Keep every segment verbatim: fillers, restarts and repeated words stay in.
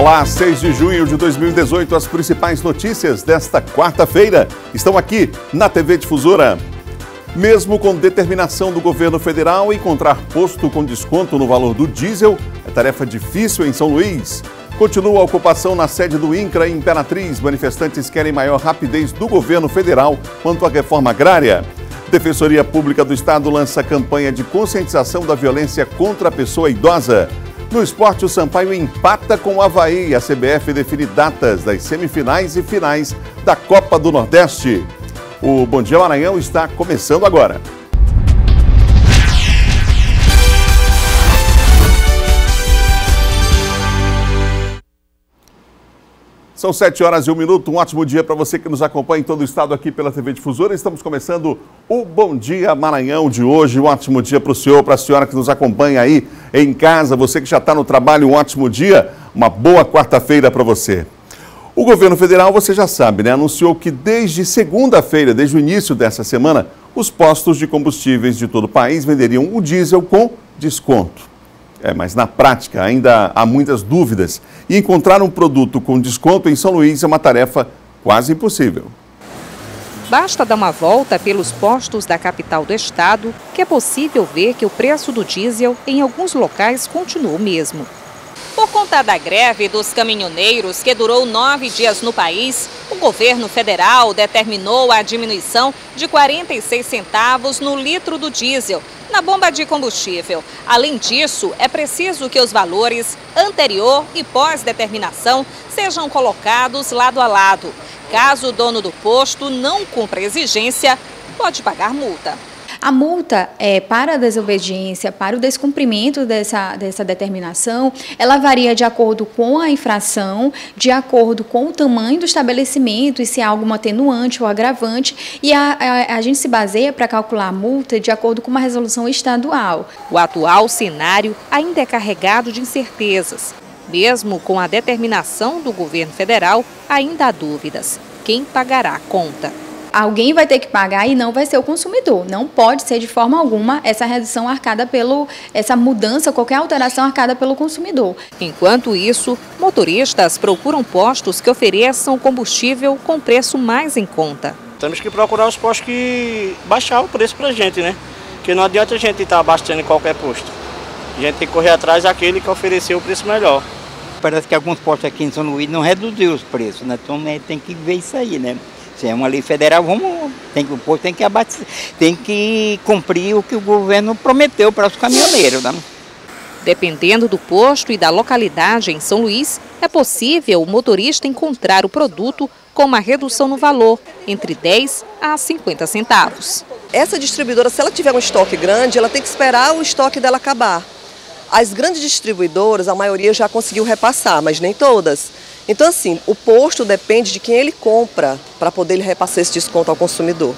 Olá, seis de junho de dois mil e dezoito, as principais notícias desta quarta-feira estão aqui na T V Difusora. Mesmo com determinação do governo federal, encontrar posto com desconto no valor do diesel é tarefa difícil em São Luís. Continua a ocupação na sede do INCRA em Imperatriz. Manifestantes querem maior rapidez do governo federal quanto à reforma agrária. Defensoria Pública do Estado lança campanha de conscientização da violência contra a pessoa idosa. No esporte, o Sampaio empata com o Avaí e a C B F define datas das semifinais e finais da Copa do Nordeste. O Bom Dia Maranhão está começando agora. São sete horas e um minuto, um ótimo dia para você que nos acompanha em todo o estado aqui pela T V Difusora. Estamos começando o Bom Dia Maranhão de hoje. Um ótimo dia para o senhor, para a senhora que nos acompanha aí em casa. Você que já está no trabalho, um ótimo dia, uma boa quarta-feira para você. O governo federal, você já sabe, né, anunciou que desde segunda-feira, desde o início dessa semana, os postos de combustíveis de todo o país venderiam o diesel com desconto. É, mas na prática ainda há muitas dúvidas e encontrar um produto com desconto em São Luís é uma tarefa quase impossível. Basta dar uma volta pelos postos da capital do estado que é possível ver que o preço do diesel em alguns locais continua o mesmo. Por conta da greve dos caminhoneiros, que durou nove dias no país, o governo federal determinou a diminuição de quarenta e seis centavos no litro do diesel na bomba de combustível. Além disso, é preciso que os valores anterior e pós-determinação sejam colocados lado a lado. Caso o dono do posto não cumpra a exigência, pode pagar multa. A multa é, para a desobediência, para o descumprimento dessa, dessa determinação, ela varia de acordo com a infração, de acordo com o tamanho do estabelecimento e se há algum atenuante ou agravante, e a, a, a gente se baseia para calcular a multa de acordo com uma resolução estadual. O atual cenário ainda é carregado de incertezas. Mesmo com a determinação do governo federal, ainda há dúvidas. Quem pagará a conta? Alguém vai ter que pagar e não vai ser o consumidor. Não pode ser de forma alguma essa redução arcada pelo, essa mudança, qualquer alteração arcada pelo consumidor. Enquanto isso, motoristas procuram postos que ofereçam combustível com preço mais em conta. Temos que procurar os postos que baixar o preço para a gente, né? Porque não adianta a gente estar abastecendo em qualquer posto. A gente tem que correr atrás daquele que ofereceu o preço melhor. Parece que alguns postos aqui em São Luís não reduziu os preços, né? Então né, tem que ver isso aí, né? Se é uma lei federal, vamos, tem que, o posto tem que abastecer, tem que cumprir o que o governo prometeu para os caminhoneiros, né? Dependendo do posto e da localidade em São Luís, é possível o motorista encontrar o produto com uma redução no valor, entre dez a cinquenta centavos. Essa distribuidora, se ela tiver um estoque grande, ela tem que esperar o estoque dela acabar. As grandes distribuidoras, a maioria já conseguiu repassar, mas nem todas. Então, assim, o posto depende de quem ele compra para poder ele repassar esse desconto ao consumidor.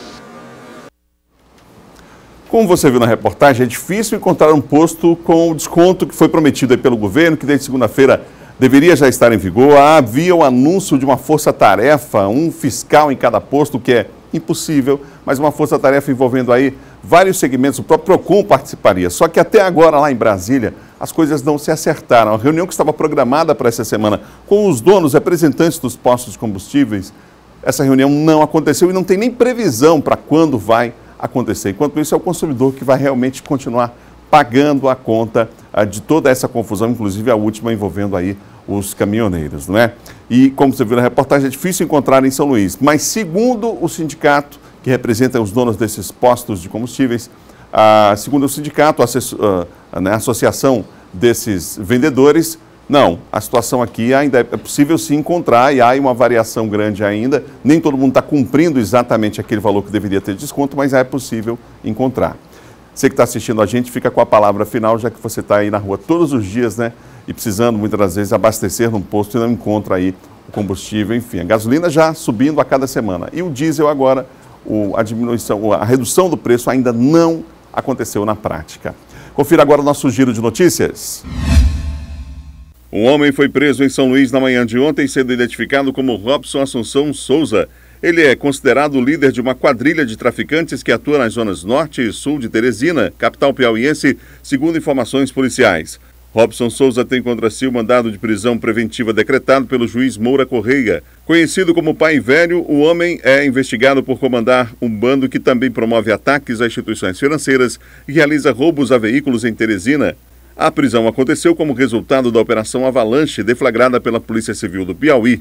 Como você viu na reportagem, é difícil encontrar um posto com o desconto que foi prometido aí pelo governo, que desde segunda-feira deveria já estar em vigor. Havia o anúncio de uma força-tarefa, um fiscal em cada posto, que é impossível, mas uma força-tarefa envolvendo aí vários segmentos. O próprio Procon participaria. Só que até agora, lá em Brasília, as coisas não se acertaram. A reunião que estava programada para essa semana com os donos, representantes dos postos de combustíveis, essa reunião não aconteceu e não tem nem previsão para quando vai acontecer. Enquanto isso, é o consumidor que vai realmente continuar pagando a conta de toda essa confusão, inclusive a última envolvendo aí os caminhoneiros, não é? E como você viu na reportagem, é difícil encontrar em São Luís. Mas segundo o sindicato, que representa os donos desses postos de combustíveis, ah, segundo o sindicato, a, a, né, a associação desses vendedores, não, a situação aqui ainda é possível se encontrar e há uma variação grande ainda. Nem todo mundo está cumprindo exatamente aquele valor que deveria ter desconto, mas é possível encontrar. Você que está assistindo a gente, fica com a palavra final, já que você está aí na rua todos os dias, né? E precisando muitas das vezes abastecer num posto e não encontra aí o combustível, enfim. A gasolina já subindo a cada semana. E o diesel agora, o, a diminuição, a redução do preço ainda não aconteceu na prática. Confira agora o nosso giro de notícias. Um homem foi preso em São Luís na manhã de ontem, sendo identificado como Robson Assunção Souza. Ele é considerado o líder de uma quadrilha de traficantes que atua nas zonas norte e sul de Teresina, capital piauiense, segundo informações policiais. Robson Souza tem contra si o mandado de prisão preventiva decretado pelo juiz Moura Correia. Conhecido como Pai Velho, o homem é investigado por comandar um bando que também promove ataques a instituições financeiras e realiza roubos a veículos em Teresina. A prisão aconteceu como resultado da Operação Avalanche, deflagrada pela Polícia Civil do Piauí.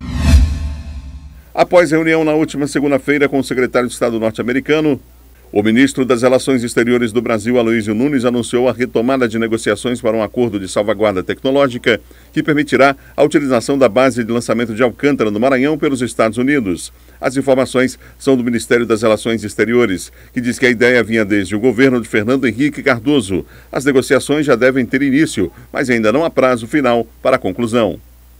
Após reunião na última segunda-feira com o secretário de Estado norte-americano, o ministro das Relações Exteriores do Brasil, Aloysio Nunes, anunciou a retomada de negociações para um acordo de salvaguarda tecnológica que permitirá a utilização da base de lançamento de Alcântara, no Maranhão, pelos Estados Unidos. As informações são do Ministério das Relações Exteriores, que diz que a ideia vinha desde o governo de Fernando Henrique Cardoso. As negociações já devem ter início, mas ainda não há prazo final para a conclusão.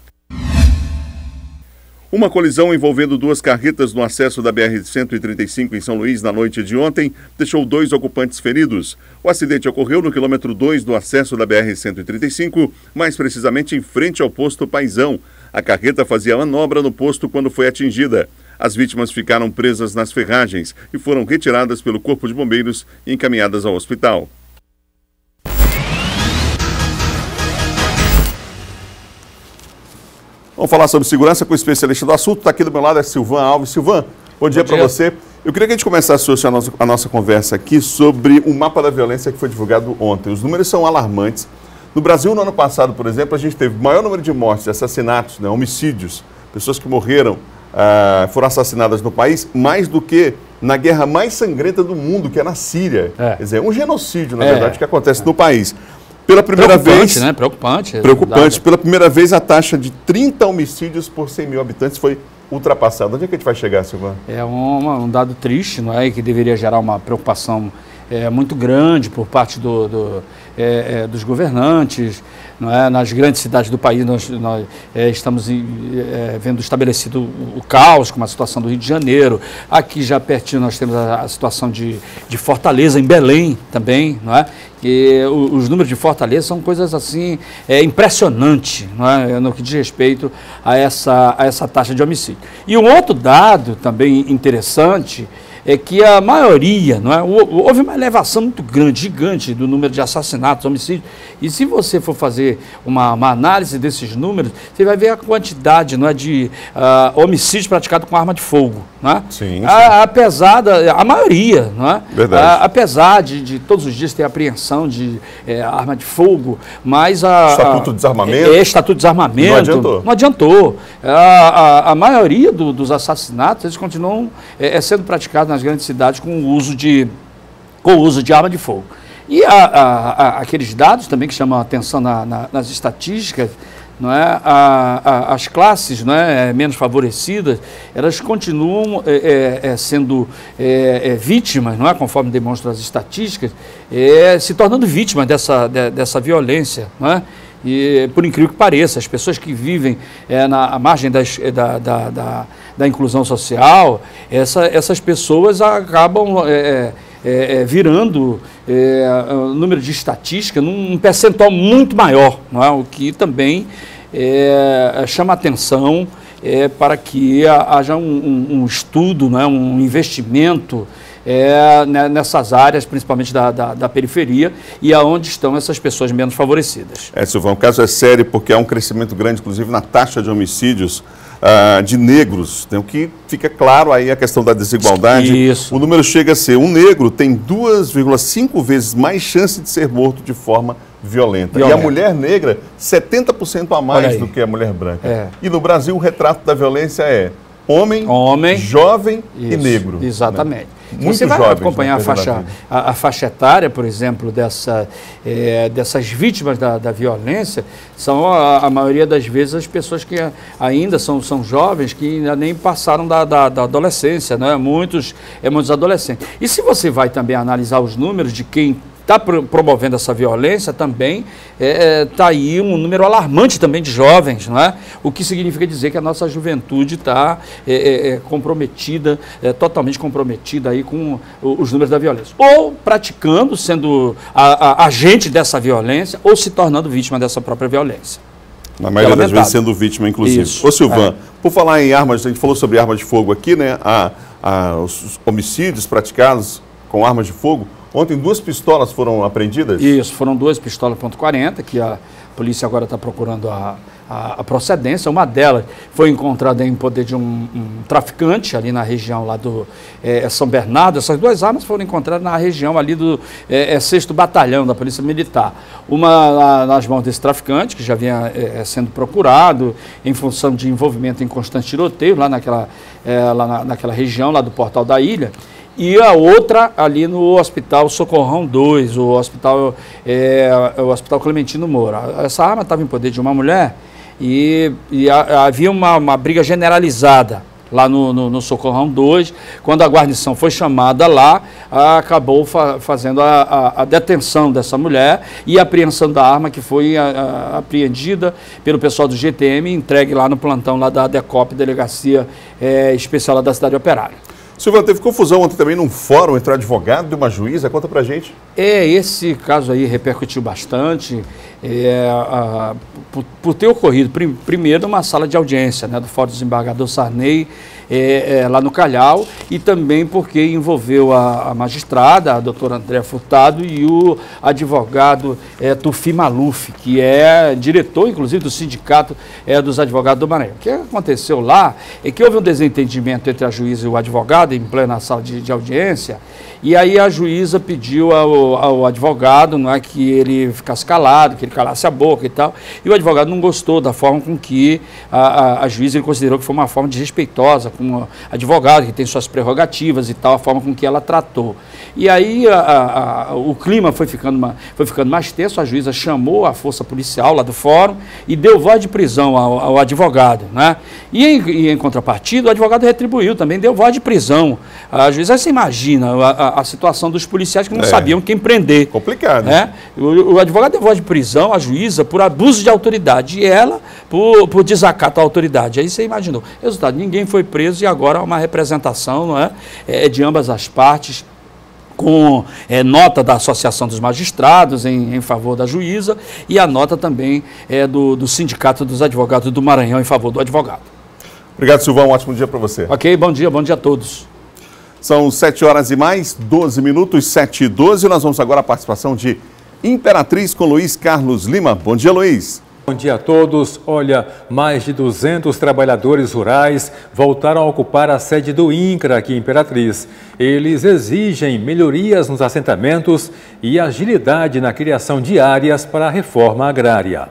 Uma colisão envolvendo duas carretas no acesso da B R cento e trinta e cinco em São Luís na noite de ontem deixou dois ocupantes feridos. O acidente ocorreu no quilômetro dois do acesso da B R cento e trinta e cinco, mais precisamente em frente ao posto Paizão. A carreta fazia manobra no posto quando foi atingida. As vítimas ficaram presas nas ferragens e foram retiradas pelo Corpo de Bombeiros e encaminhadas ao hospital. Vamos falar sobre segurança com o especialista do assunto. Está aqui do meu lado é Silvan Alves. Silvan, bom dia para você. Eu queria que a gente começasse hoje a nossa, a nossa conversa aqui sobre o mapa da violência que foi divulgado ontem. Os números são alarmantes. No Brasil, no ano passado, por exemplo, a gente teve o maior número de mortes, assassinatos, né, homicídios, pessoas que morreram, ah, foram assassinadas no país, mais do que na guerra mais sangrenta do mundo, que é na Síria. É. Quer dizer, um genocídio, na é. verdade, que acontece é. no país. Pela primeira preocupante, vez... né? Preocupante. Preocupante. Pela primeira vez, a taxa de trinta homicídios por cem mil habitantes foi ultrapassada. Onde é que a gente vai chegar, Silvan? É um, um dado triste, não é? Que deveria gerar uma preocupação é, muito grande por parte do, do, é, é, dos governantes. Não é? Nas grandes cidades do país, nós, nós é, estamos é, vendo estabelecido o, o caos, como a situação do Rio de Janeiro. Aqui, já pertinho, nós temos a, a situação de, de Fortaleza, em Belém também, não é? E o, os números de Fortaleza são coisas assim, é, impressionantes, não é? No que diz respeito a essa, a essa taxa de homicídio. E um outro dado também interessante é que a maioria, não é? Houve uma elevação muito grande, gigante do número de assassinatos, homicídios, e se você for fazer uma, uma análise desses números, você vai ver a quantidade, não é, de uh, homicídios praticados com arma de fogo, não é? Sim, sim. A, apesar da, a maioria, não é? Verdade. A, apesar de, de todos os dias ter apreensão de é, arma de fogo, mas a... Estatuto de desarmamento. É, estatuto de desarmamento. Não adiantou. Não adiantou. A, a, a maioria do, dos assassinatos, eles continuam é, sendo praticados nas grandes cidades com o uso de, com o uso de arma de fogo. E a, a, a, aqueles dados também que chamam a atenção na, na, nas estatísticas, não é? a, a, as classes, não é? menos favorecidas, elas continuam é, é, sendo é, é, vítimas, não é? Conforme demonstram as estatísticas, é, se tornando vítimas dessa, de, dessa violência, não é? E, por incrível que pareça, as pessoas que vivem é, na à margem das, da, da, da, da inclusão social, essa, essas pessoas acabam é, é, é, virando é, o número de estatística num percentual muito maior, não é? O que também é, chama atenção é, para que haja um, um, um estudo, não é? Um investimento É, nessas áreas, principalmente da, da, da periferia, e aonde estão essas pessoas menos favorecidas. É, Silvão, o caso é sério porque há um crescimento grande, inclusive, na taxa de homicídios uh, de negros. Então, que fica claro aí a questão da desigualdade. Isso. O número chega a ser, um negro tem duas vírgula cinco vezes mais chance de ser morto de forma violenta. Violenta. E a mulher negra, setenta por cento a mais do que a mulher branca. É. E no Brasil, o retrato da violência é homem, homem jovem isso, e negro. Exatamente. Né? Muito Você vai jovens, acompanhar a faixa, a, a faixa etária, por exemplo, dessa, é, dessas vítimas da, da violência, são a, a maioria das vezes as pessoas que ainda são, são jovens, que ainda nem passaram da, da, da adolescência, não é? Muitos, é, muitos adolescentes. E se você vai também analisar os números de quem está promovendo essa violência, também está é, aí um número alarmante também de jovens, não é? O que significa dizer que a nossa juventude está é, é, comprometida, é, totalmente comprometida aí com os números da violência. Ou praticando, sendo a, a, agente dessa violência, ou se tornando vítima dessa própria violência. Na maioria das vezes sendo vítima, inclusive. Isso. Ô Silvan, é. por falar em armas, a gente falou sobre armas de fogo aqui, né? A, a, os homicídios praticados com armas de fogo. Ontem duas pistolas foram apreendidas? Isso, foram duas pistolas ponto quarenta, que a polícia agora está procurando a, a, a procedência. Uma delas foi encontrada em poder de um, um traficante ali na região lá do é, São Bernardo. Essas duas armas foram encontradas na região ali do é, é, sexto Batalhão da Polícia Militar. Uma lá, nas mãos desse traficante, que já vinha é, sendo procurado em função de envolvimento em constante tiroteio lá naquela, é, lá na, naquela região lá do Portal da Ilha. E a outra ali no Hospital Socorrão dois, o Hospital, é, o Hospital Clementino Moura. Essa arma estava em poder de uma mulher e, e a, havia uma, uma briga generalizada lá no, no, no Socorrão dois. Quando a guarnição foi chamada lá, a, acabou fa, fazendo a, a, a detenção dessa mulher e a apreensão da arma, que foi a, a, apreendida pelo pessoal do G T M e entregue lá no plantão lá da DECOP, Delegacia é, Especial lá da Cidade Operária. Silvana, teve confusão ontem também num fórum entre o advogado e uma juíza. Conta pra gente. É, esse caso aí repercutiu bastante é, a, por, por ter ocorrido, prim, primeiro, uma sala de audiência, né, do Fórum Desembargador Sarney, é, é, lá no Calhau, e também porque envolveu a, a magistrada, a doutora Andréa Furtado, e o advogado é, Tufi Maluf, que é diretor, inclusive, do Sindicato é, dos Advogados do Maranhão. O que aconteceu lá é que houve um desentendimento entre a juíza e o advogado, em plena sala de, de audiência, e aí a juíza pediu ao, ao advogado, não é, que ele ficasse calado, que ele calasse a boca e tal, e o advogado não gostou da forma com que a, a, a juíza, ele considerou que foi uma forma desrespeitosa com o advogado, que tem suas prerrogativas e tal, a forma com que ela tratou. E aí a, a, a, o clima foi ficando, uma, foi ficando mais tenso, a juíza chamou a força policial lá do fórum e deu voz de prisão ao, ao advogado, né? E em, e em contrapartida, o advogado retribuiu também, deu voz de prisão. A juíza, você imagina a, a, a situação dos policiais que não é. sabiam quem prender. Complicado. Né? O, o advogado deu voz de prisão, a juíza, por abuso de autoridade, e ela por, por desacato à autoridade. Aí você imaginou. Resultado, ninguém foi preso e agora há uma representação, não é? É, de ambas as partes, com é, nota da Associação dos Magistrados em, em favor da juíza e a nota também é, do, do Sindicato dos Advogados do Maranhão em favor do advogado. Obrigado, Silvão. Um ótimo dia para você. Ok, bom dia, bom dia a todos. São sete horas e mais, doze minutos, sete e doze. Nós vamos agora à participação de Imperatriz com Luiz Carlos Lima. Bom dia, Luiz. Bom dia a todos. Olha, mais de duzentos trabalhadores rurais voltaram a ocupar a sede do INCRA aqui em Imperatriz. Eles exigem melhorias nos assentamentos e agilidade na criação de áreas para a reforma agrária.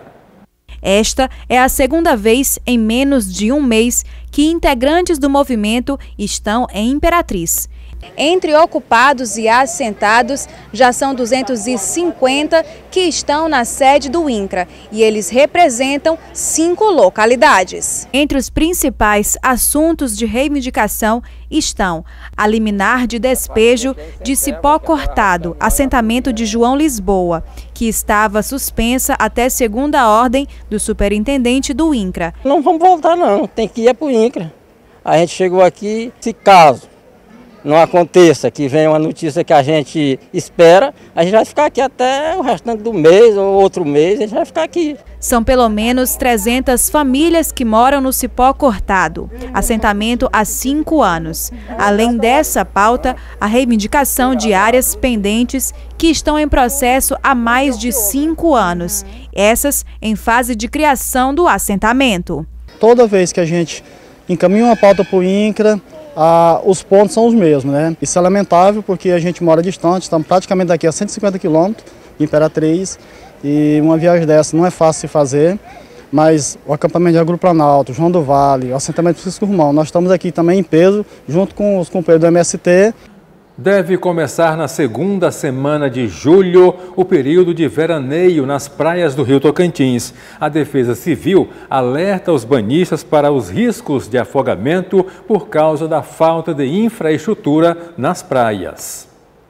Esta é a segunda vez em menos de um mês que integrantes do movimento estão em Imperatriz. Entre ocupados e assentados, já são duzentos e cinquenta que estão na sede do INCRA e eles representam cinco localidades. Entre os principais assuntos de reivindicação estão a liminar de despejo de Cipó Cortado, assentamento de João Lisboa, que estava suspensa até segunda ordem do superintendente do INCRA. Não vamos voltar não, tem que ir para o INCRA. A gente chegou aqui, se caso não aconteça, que venha uma notícia que a gente espera, a gente vai ficar aqui até o restante do mês ou outro mês, a gente vai ficar aqui. São pelo menos trezentas famílias que moram no Cipó Cortado, assentamento há cinco anos. Além dessa pauta, a reivindicação de áreas pendentes que estão em processo há mais de cinco anos, essas em fase de criação do assentamento. Toda vez que a gente encaminha uma pauta para o INCRA, Ah, os pontos são os mesmos, né? Isso é lamentável porque a gente mora distante, estamos praticamente daqui a cento e cinquenta quilômetros, Imperatriz, e uma viagem dessa não é fácil de fazer, mas o acampamento de Agro Planalto, João do Vale, o assentamento Francisco Romão, nós estamos aqui também em peso, junto com os companheiros do M S T. Deve começar na segunda semana de julho o período de veraneio nas praias do Rio Tocantins. A Defesa Civil alerta os banhistas para os riscos de afogamento por causa da falta de infraestrutura nas praias.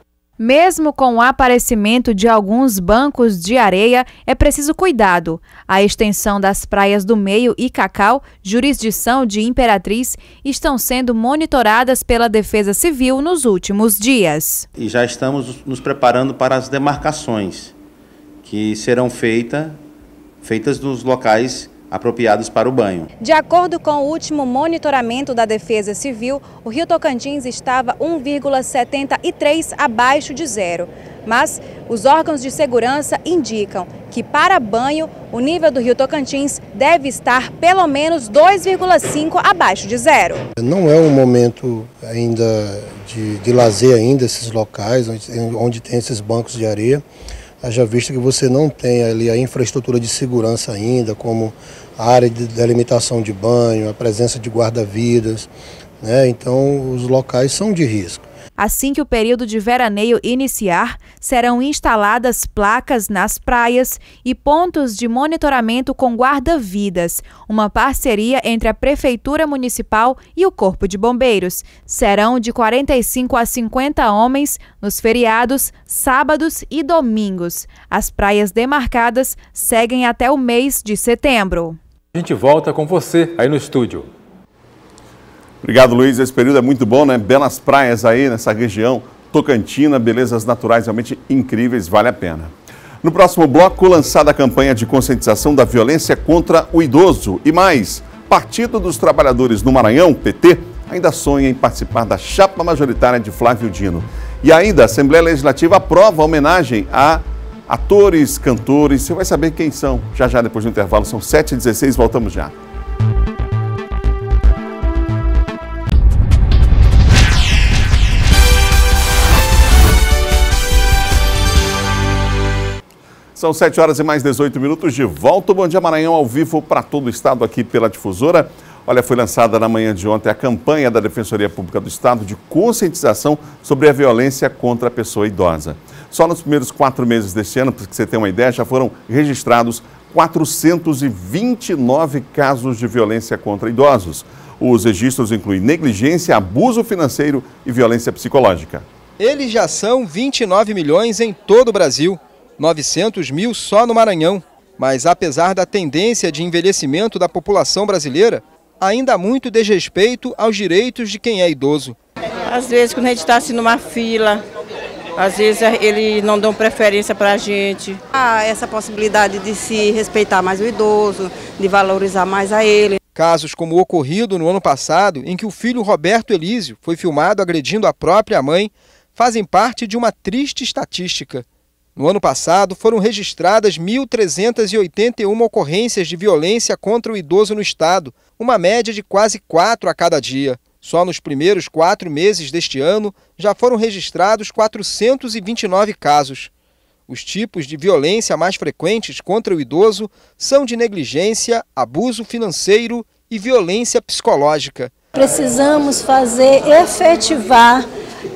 Mesmo com o aparecimento de alguns bancos de areia, é preciso cuidado. A extensão das praias do Meio e Cacau, jurisdição de Imperatriz, estão sendo monitoradas pela Defesa Civil nos últimos dias. E já estamos nos preparando para as demarcações, que serão feita, feitas nos locais apropriados para o banho. De acordo com o último monitoramento da Defesa Civil, o Rio Tocantins estava um vírgula setenta e três abaixo de zero. Mas os órgãos de segurança indicam que para banho o nível do Rio Tocantins deve estar pelo menos dois vírgula cinco abaixo de zero. Não é um momento ainda de, de lazer ainda esses locais onde, onde tem esses bancos de areia. Haja vista que você não tem ali a infraestrutura de segurança ainda, como a área de delimitação de banho, a presença de guarda-vidas, né? Então os locais são de risco. Assim que o período de veraneio iniciar, serão instaladas placas nas praias e pontos de monitoramento com guarda-vidas, uma parceria entre a Prefeitura Municipal e o Corpo de Bombeiros. Serão de quarenta e cinco a cinquenta homens nos feriados, sábados e domingos. As praias demarcadas seguem até o mês de setembro. A gente volta com você aí no estúdio. Obrigado, Luiz. Esse período é muito bom, né? Belas praias aí nessa região tocantina, belezas naturais realmente incríveis, vale a pena. No próximo bloco, lançada a campanha de conscientização da violência contra o idoso. E mais, Partido dos Trabalhadores no Maranhão, P T, ainda sonha em participar da chapa majoritária de Flávio Dino. E ainda, a Assembleia Legislativa aprova a homenagem a atores, cantores. Você vai saber quem são já já depois do intervalo. São sete e dezesseis, voltamos já. São sete horas e mais dezoito minutos, de volta o Bom Dia Maranhão ao vivo para todo o estado aqui pela Difusora. Olha, foi lançada na manhã de ontem a campanha da Defensoria Pública do Estado de conscientização sobre a violência contra a pessoa idosa. Só nos primeiros quatro meses deste ano, para que você tenha uma ideia, já foram registrados quatrocentos e vinte e nove casos de violência contra idosos. Os registros incluem negligência, abuso financeiro e violência psicológica. Eles já são vinte e nove milhões em todo o Brasil. novecentos mil só no Maranhão. Mas apesar da tendência de envelhecimento da população brasileira, ainda há muito desrespeito aos direitos de quem é idoso. Às vezes, quando a gente está assim numa fila, às vezes eles não dão preferência para a gente. Há essa possibilidade de se respeitar mais o idoso, de valorizar mais a ele. Casos como o ocorrido no ano passado, em que o filho Roberto Elísio foi filmado agredindo a própria mãe, fazem parte de uma triste estatística. No ano passado, foram registradas mil trezentas e oitenta e uma ocorrências de violência contra o idoso no estado, uma média de quase quatro a cada dia. Só nos primeiros quatro meses deste ano, já foram registrados quatrocentos e vinte e nove casos. Os tipos de violência mais frequentes contra o idoso são de negligência, abuso financeiro e violência psicológica. Precisamos fazer efetivar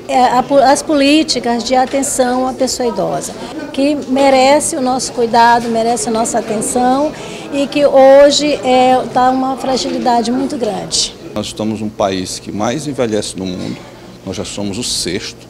as políticas de atenção à pessoa idosa, que merece o nosso cuidado, merece a nossa atenção e que hoje está é, uma fragilidade muito grande. Nós estamos um país que mais envelhece no mundo, nós já somos o sexto.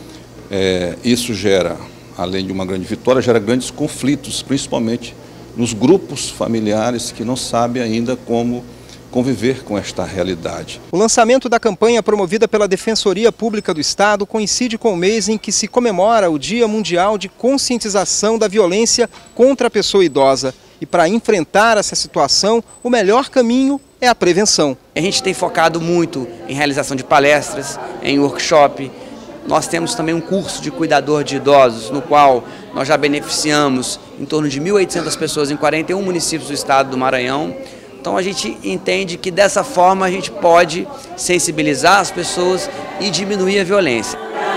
É, isso gera, além de uma grande vitória, gera grandes conflitos, principalmente nos grupos familiares que não sabem ainda como conviver com esta realidade. O lançamento da campanha promovida pela Defensoria Pública do Estado coincide com o mês em que se comemora o Dia Mundial de Conscientização da Violência contra a Pessoa Idosa. E para enfrentar essa situação, o melhor caminho é a prevenção. A gente tem focado muito em realização de palestras, em workshop. Nós temos também um curso de cuidador de idosos, no qual nós já beneficiamos em torno de mil e oitocentas pessoas em quarenta e um municípios do estado do Maranhão. Então a gente entende que dessa forma a gente pode sensibilizar as pessoas e diminuir a violência.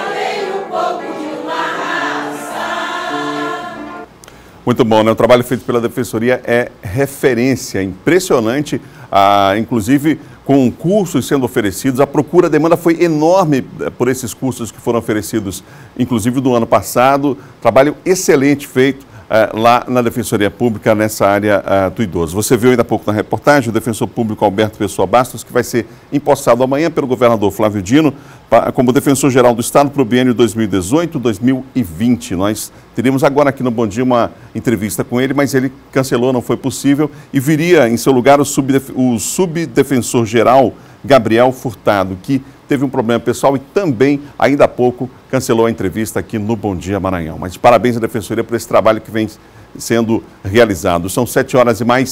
Muito bom, né? O trabalho feito pela Defensoria é referência, impressionante, ah, inclusive com cursos sendo oferecidos, a procura, a demanda foi enorme por esses cursos que foram oferecidos, inclusive do ano passado, trabalho excelente feito Uh, lá na Defensoria Pública, nessa área uh, do idoso. Você viu ainda há pouco na reportagem o defensor público Alberto Pessoa Bastos, que vai ser empossado amanhã pelo governador Flávio Dino pra, como defensor-geral do Estado para o biênio dois mil e dezoito a dois mil e vinte. Nós teríamos agora aqui no Bom Dia uma entrevista com ele, mas ele cancelou, não foi possível, e viria em seu lugar o, subdef o subdefensor-geral Gabriel Furtado, que teve um problema pessoal e também, ainda há pouco, cancelou a entrevista aqui no Bom Dia Maranhão. Mas parabéns à Defensoria por esse trabalho que vem sendo realizado. São sete horas e mais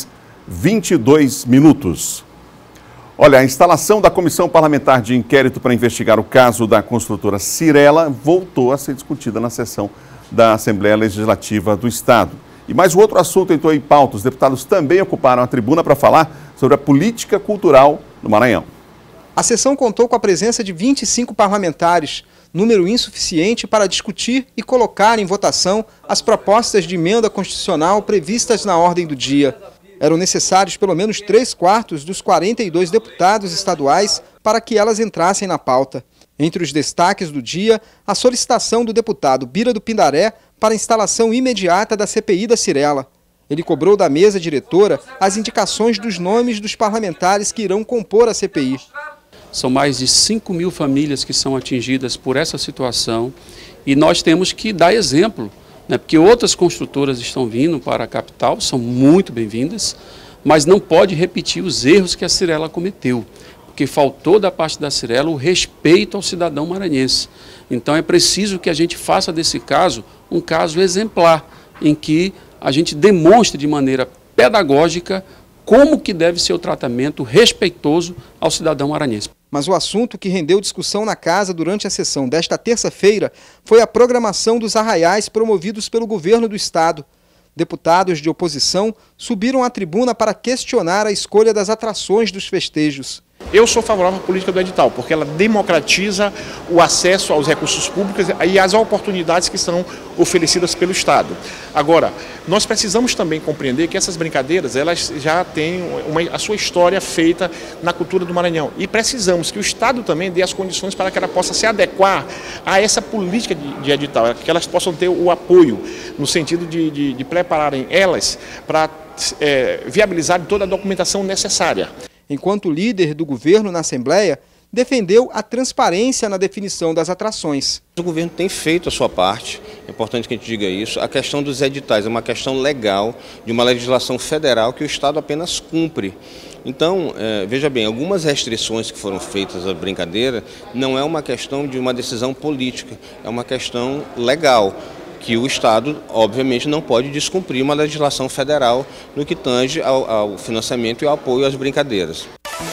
vinte e dois minutos. Olha, a instalação da Comissão Parlamentar de Inquérito para investigar o caso da construtora Cyrela voltou a ser discutida na sessão da Assembleia Legislativa do Estado. E mais um outro assunto entrou em pauta. Os deputados também ocuparam a tribuna para falar sobre a política cultural no Maranhão. A sessão contou com a presença de vinte e cinco parlamentares, número insuficiente para discutir e colocar em votação as propostas de emenda constitucional previstas na ordem do dia. Eram necessários pelo menos três quartos dos quarenta e dois deputados estaduais para que elas entrassem na pauta. Entre os destaques do dia, a solicitação do deputado Bira do Pindaré para a instalação imediata da C P I da Cyrela. Ele cobrou da mesa diretora as indicações dos nomes dos parlamentares que irão compor a C P I. São mais de cinco mil famílias que são atingidas por essa situação e nós temos que dar exemplo, né? Porque outras construtoras estão vindo para a capital, são muito bem-vindas, mas não pode repetir os erros que a Cyrela cometeu, porque faltou da parte da Cyrela o respeito ao cidadão maranhense. Então é preciso que a gente faça desse caso um caso exemplar, em que a gente demonstre de maneira pedagógica como que deve ser o tratamento respeitoso ao cidadão maranhense. Mas o assunto que rendeu discussão na casa durante a sessão desta terça-feira foi a programação dos arraiais promovidos pelo governo do estado. Deputados de oposição subiram à tribuna para questionar a escolha das atrações dos festejos. Eu sou favorável à política do edital, porque ela democratiza o acesso aos recursos públicos e às oportunidades que são oferecidas pelo Estado. Agora, nós precisamos também compreender que essas brincadeiras elas já têm uma, a sua história feita na cultura do Maranhão. E precisamos que o Estado também dê as condições para que ela possa se adequar a essa política de, de edital, que elas possam ter o apoio no sentido de, de, de prepararem elas para é, viabilizar toda a documentação necessária. Enquanto o líder do governo na Assembleia defendeu a transparência na definição das atrações. O governo tem feito a sua parte, é importante que a gente diga isso. A questão dos editais é uma questão legal, de uma legislação federal que o Estado apenas cumpre. Então, é, veja bem, algumas restrições que foram feitas à brincadeira não é uma questão de uma decisão política, é uma questão legal, que o Estado, obviamente, não pode descumprir uma legislação federal no que tange ao, ao financiamento e ao apoio às brincadeiras.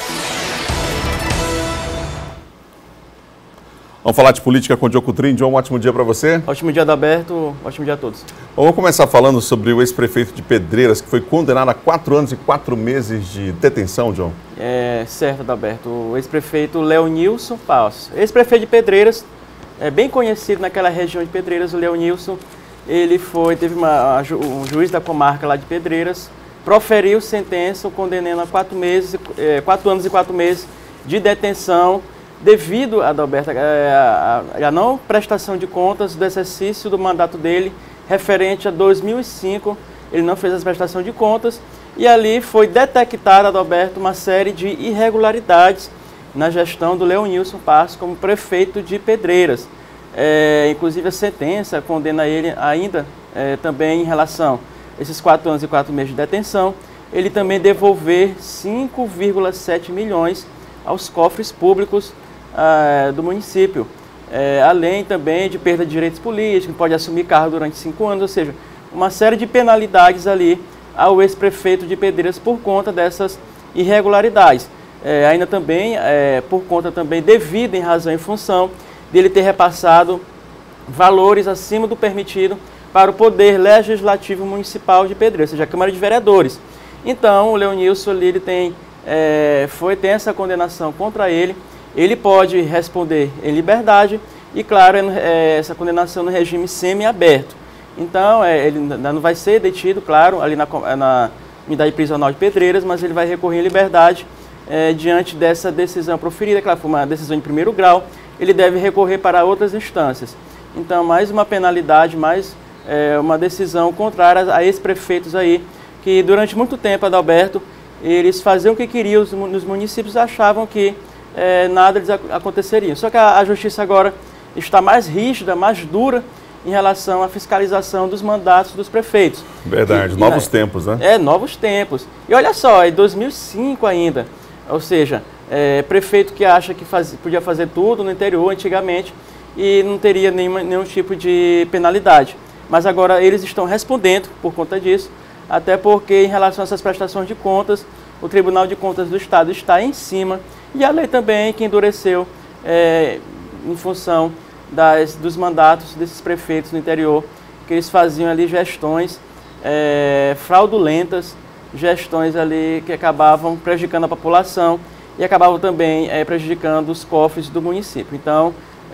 Vamos falar de política com o John Coutrin. John, um ótimo dia para você. Ótimo dia, Adalberto. Ótimo dia a todos. Vamos começar falando sobre o ex-prefeito de Pedreiras, que foi condenado a quatro anos e quatro meses de detenção, John. É certo, Adalberto. O ex-prefeito Leonilson Passos. Ex-prefeito de Pedreiras, é bem conhecido naquela região de Pedreiras, o Leonilson. Ele foi, teve uma, um juiz da comarca lá de Pedreiras, proferiu sentença, condenando a quatro, meses, é, quatro anos e quatro meses de detenção, devido, Adalberto, a, a, a não prestação de contas do exercício do mandato dele, referente a dois mil e cinco, ele não fez a prestação de contas, e ali foi detectada, Adalberto, uma série de irregularidades na gestão do Leonilson Passos como prefeito de Pedreiras. É, inclusive a sentença condena ele ainda é, também em relação a esses quatro anos e quatro meses de detenção, ele também devolver cinco vírgula sete milhões aos cofres públicos ah, do município, é, além também de perda de direitos políticos, pode assumir cargo durante cinco anos, ou seja, uma série de penalidades ali ao ex-prefeito de Pedreiras por conta dessas irregularidades. É, ainda também, é, por conta também devida em razão e função dele ter repassado valores acima do permitido para o Poder Legislativo Municipal de Pedreiras, ou seja, a Câmara de Vereadores. Então, o Leonilson ali, ele tem, é, foi, tem essa condenação contra ele, ele pode responder em liberdade e, claro, é, essa condenação no regime semi-aberto. Então, é, ele não vai ser detido, claro, ali na, na unidade prisional de Pedreiras, mas ele vai recorrer em liberdade. É, diante dessa decisão proferida, que foi uma decisão de primeiro grau, ele deve recorrer para outras instâncias. Então, mais uma penalidade, mais é, uma decisão contrária a ex-prefeitos aí, que durante muito tempo, Adalberto, eles faziam o que queriam nos municípios, achavam que é, nada lhes aconteceria. Só que a, a justiça agora está mais rígida, mais dura em relação à fiscalização dos mandatos dos prefeitos. Verdade, e, novos e, tempos, né? É, novos tempos. E olha só, em dois mil e cinco ainda, ou seja, é, prefeito que acha que faz, podia fazer tudo no interior antigamente e não teria nenhuma, nenhum tipo de penalidade. Mas agora eles estão respondendo, por conta disso, até porque em relação a essas prestações de contas, o Tribunal de Contas do Estado está em cima e a lei também que endureceu é, em função das, dos mandatos desses prefeitos no interior, que eles faziam ali gestões é, fraudulentas, gestões ali que acabavam prejudicando a população e acabavam também é, prejudicando os cofres do município. Então,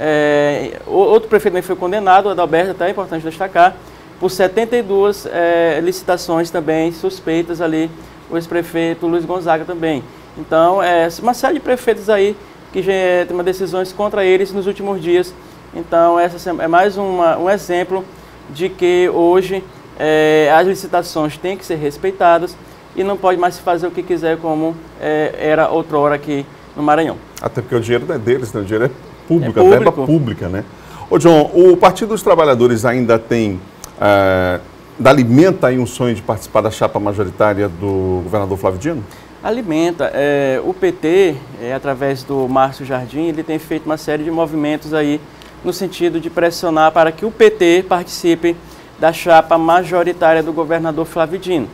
é, outro prefeito também foi condenado, o Adalberto, até é importante destacar, por setenta e duas é, licitações também suspeitas ali, o ex-prefeito Luiz Gonzaga também. Então, é uma série de prefeitos aí que já tem decisões contra eles nos últimos dias. Então, essa é mais uma, um exemplo de que hoje é, as licitações têm que ser respeitadas e não pode mais se fazer o que quiser como é, era outrora aqui no Maranhão. Até porque o dinheiro não é deles, né? O dinheiro é público, é a verba público. pública, né? Ô John, o Partido dos Trabalhadores ainda tem, uh, alimenta aí um sonho de participar da chapa majoritária do governador Flávio Dino? Alimenta. É, o P T, é, através do Márcio Jardim, ele tem feito uma série de movimentos aí no sentido de pressionar para que o P T participe da chapa majoritária do governador Flávio Dino.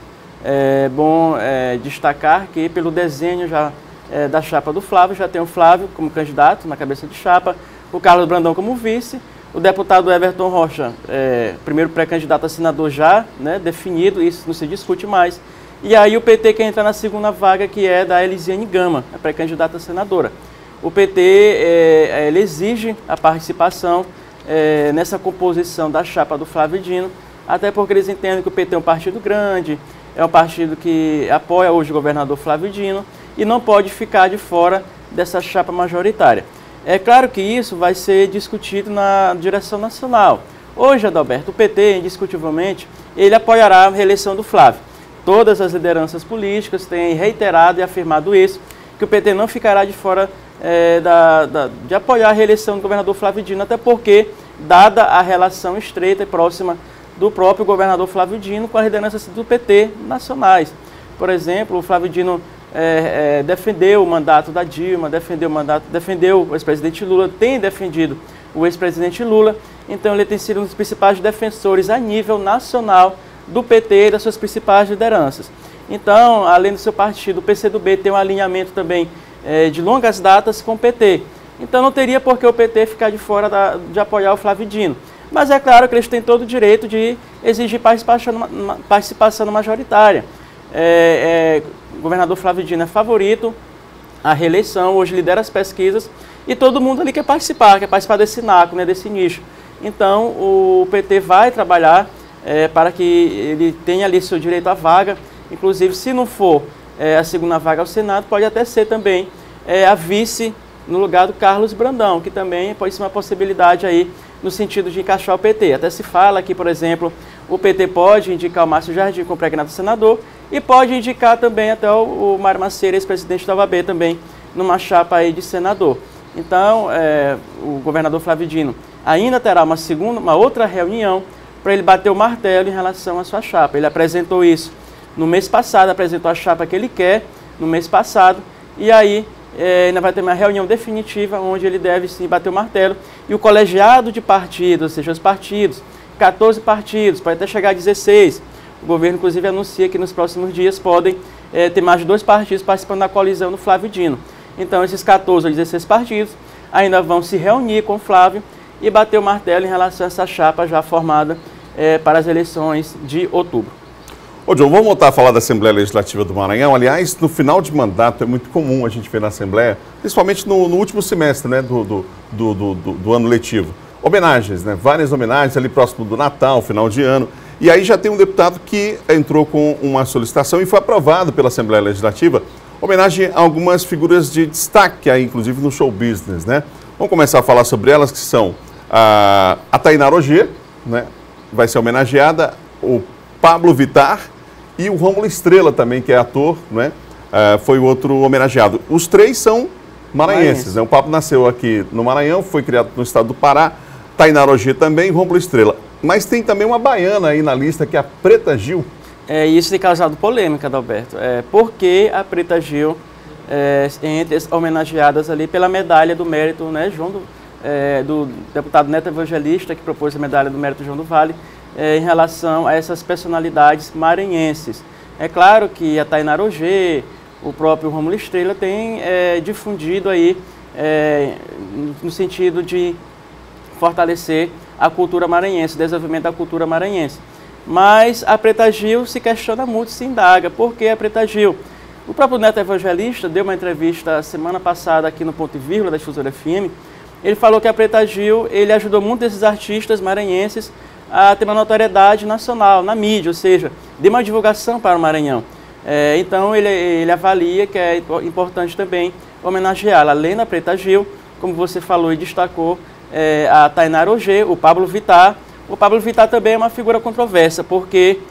É bom é, destacar que pelo desenho já é, da chapa do Flávio, já tem o Flávio como candidato na cabeça de chapa, o Carlos Brandão como vice, o deputado Everton Rocha, é, primeiro pré-candidato a senador já né, definido, isso não se discute mais, e aí o P T quer entrar na segunda vaga, que é da Elisiane Gama, a pré-candidata a senadora. O P T é, ele exige a participação é, nessa composição da chapa do Flávio Dino, até porque eles entendem que o P T é um partido grande, é um partido que apoia hoje o governador Flávio Dino e não pode ficar de fora dessa chapa majoritária. É claro que isso vai ser discutido na direção nacional. Hoje, Adalberto, o P T, indiscutivelmente, ele apoiará a reeleição do Flávio. Todas as lideranças políticas têm reiterado e afirmado isso, que o P T não ficará de fora é, da, da, de apoiar a reeleição do governador Flávio Dino, até porque, dada a relação estreita e próxima do próprio governador Flávio Dino com as lideranças do P T nacionais. Por exemplo, o Flávio Dino é, é, defendeu o mandato da Dilma, defendeu o mandato, defendeu o ex-presidente Lula, tem defendido o ex-presidente Lula, então ele tem sido um dos principais defensores a nível nacional do P T e das suas principais lideranças. Então, além do seu partido, o P C do B tem um alinhamento também é, de longas datas com o P T. Então não teria por que o P T ficar de fora da, de apoiar o Flávio Dino. Mas é claro que eles têm todo o direito de exigir participação, participação majoritária. É, é, o governador Flávio Dino é favorito à reeleição, hoje lidera as pesquisas e todo mundo ali quer participar, quer participar desse naco, né, desse nicho. Então o P T vai trabalhar é, para que ele tenha ali seu direito à vaga, inclusive se não for é, a segunda vaga ao Senado, pode até ser também é, a vice no lugar do Carlos Brandão, que também pode ser uma possibilidade aí no sentido de encaixar o P T. Até se fala que, por exemplo, o P T pode indicar o Márcio Jardim como pré-candidato senador e pode indicar também até o, o Mário Maceira, ex-presidente da O A B, também numa chapa aí de senador. Então, é, o governador Flávio Dino ainda terá uma segunda, uma outra reunião para ele bater o martelo em relação à sua chapa. Ele apresentou isso no mês passado, apresentou a chapa que ele quer no mês passado e aí É, ainda vai ter uma reunião definitiva onde ele deve sim bater o martelo e o colegiado de partidos, ou seja, os partidos, quatorze partidos, pode até chegar a dezesseis. O governo, inclusive, anuncia que nos próximos dias podem é, ter mais de dois partidos participando da coalizão do Flávio Dino. Então, esses quatorze ou dezesseis partidos ainda vão se reunir com o Flávio e bater o martelo em relação a essa chapa já formada é, para as eleições de outubro. Ô, John, vamos voltar a falar da Assembleia Legislativa do Maranhão. Aliás, no final de mandato é muito comum a gente ver na Assembleia, principalmente no, no último semestre, né, do, do, do, do, do ano letivo, homenagens, né, várias homenagens ali próximo do Natal, final de ano. E aí já tem um deputado que entrou com uma solicitação e foi aprovado pela Assembleia Legislativa, homenagem a algumas figuras de destaque aí, inclusive no show business, né? Vamos começar a falar sobre elas, que são a, a Tainara Ogier, né, vai ser homenageada, o Pablo Vittar e o Rômulo Estrela também, que é ator, né? Uh, foi o outro homenageado. Os três são maranhenses, né? O Pablo nasceu aqui no Maranhão, foi criado no estado do Pará, Tainara Ogier também e Rômulo Estrela. Mas tem também uma baiana aí na lista, que é a Preta Gil. É, isso tem causado polêmica, Adalberto. É, por que a Preta Gil, é, entre as homenageadas ali pela medalha do mérito, né, João do, é, do deputado Neto Evangelista, que propôs a medalha do mérito João do Vale, é, em relação a essas personalidades maranhenses. É claro que a Tainara Ogê, o próprio Rômulo Estrela tem é, difundido aí é, no sentido de fortalecer a cultura maranhense, o desenvolvimento da cultura maranhense. Mas a Preta Gil se questiona muito, se indaga, por que a Preta Gil? O próprio Neto Evangelista deu uma entrevista semana passada aqui no Ponto e Vírgula da Difusora F M. Ele falou que a Preta Gil, ele ajudou muito esses artistas maranhenses a ter uma notoriedade nacional, na mídia, ou seja, deu uma divulgação para o Maranhão. É, então ele, ele avalia que é importante também homenageá-la, além da Preta Gil, como você falou e destacou, é, a Tainara Ogê, o Pablo Vittar. O Pablo Vittar também é uma figura controversa, porque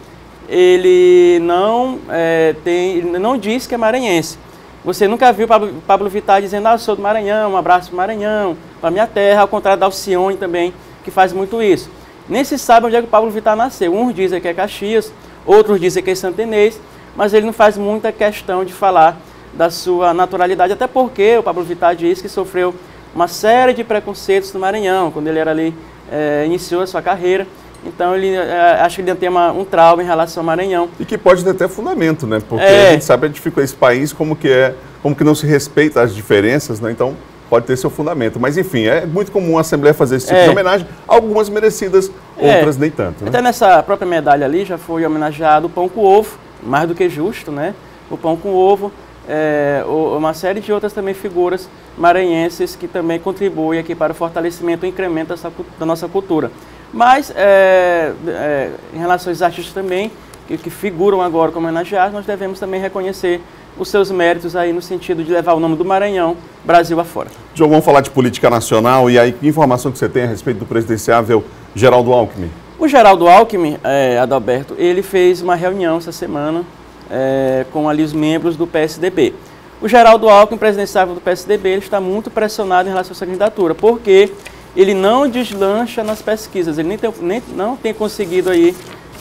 ele não, é, tem, ele não diz que é maranhense. Você nunca viu o Pablo, Pablo Vittar dizendo, ah, eu sou do Maranhão, um abraço para o Maranhão, para a minha terra, ao contrário da Alcione também, que faz muito isso. Nem se sabe onde é que o Pablo Vittar nasceu. Uns dizem que é Caxias, outros dizem que é Santo Inês, mas ele não faz muita questão de falar da sua naturalidade, até porque o Pablo Vittar diz que sofreu uma série de preconceitos no Maranhão, quando ele era ali, é, iniciou a sua carreira. Então, ele, é, acho que ele tem uma, um trauma em relação ao Maranhão. E que pode ter até fundamento, né? Porque é. a gente sabe a dificuldade desse país, como que, é, como que não se respeita as diferenças, né? Então, pode ter seu fundamento. Mas, enfim, é muito comum a Assembleia fazer esse tipo é. de homenagem, algumas merecidas, outras é. nem tanto. Né? Até nessa própria medalha ali já foi homenageado o pão com ovo, mais do que justo, né? O pão com ovo, é, uma série de outras também figuras maranhenses que também contribuem aqui para o fortalecimento e incremento dessa, da nossa cultura. Mas, é, é, em relação aos artistas também, que, que figuram agora como homenageados, nós devemos também reconhecer os seus méritos aí no sentido de levar o nome do Maranhão Brasil afora. João, vamos falar de política nacional e aí que informação que você tem a respeito do presidenciável Geraldo Alckmin? O Geraldo Alckmin, é, Adalberto, ele fez uma reunião essa semana é, com ali os membros do P S D B. O Geraldo Alckmin, presidenciável do P S D B, ele está muito pressionado em relação a essa candidatura, porque ele não deslancha nas pesquisas, ele nem tem, nem, não tem conseguido aí,